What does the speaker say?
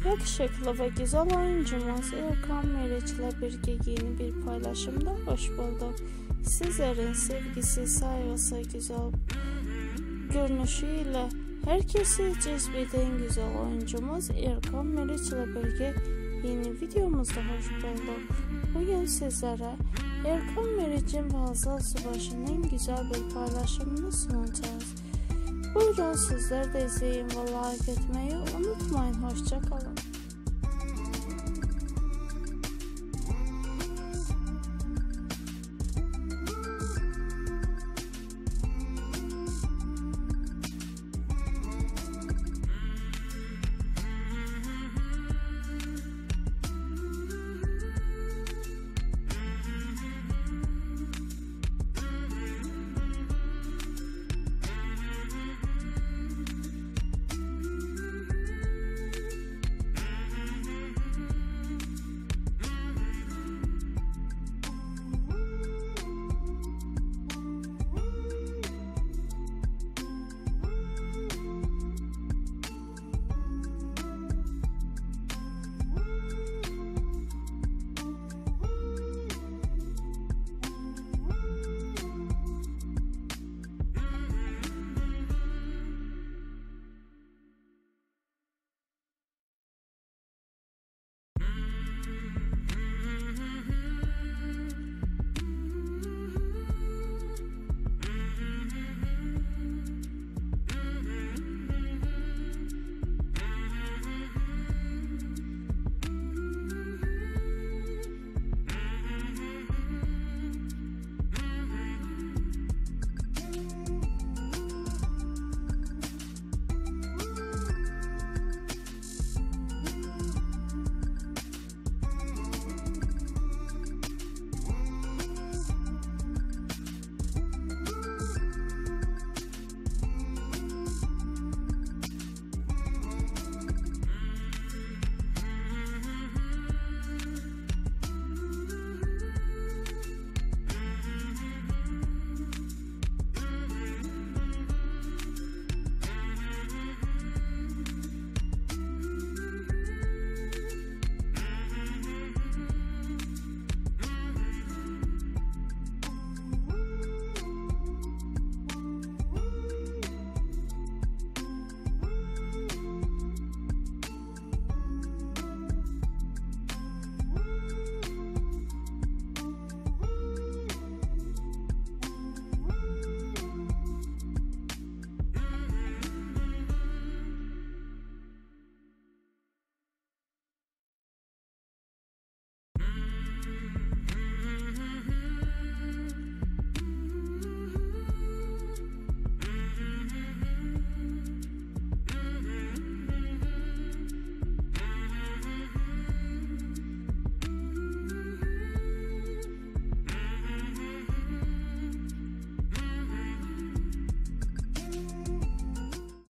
Yakışıklı ve güzel oyuncumuz Erkan Meriç ile birlikte yeni bir paylaşımda hoş bulduk. Sizlerin sevgisi, saygısı, güzel görünüşüyle herkesi cezbeden güzel oyuncumuz Erkan Meriç ile birlikte yeni videomuzda hoş bulduk. Bugün sizlere Erkan Meriç'in ve Hazal Subaşı'nın güzel bir paylaşımını sunacağız. Buyurun sizler de izleyin ve like etmeyi unutmayın. Hoşça kalın.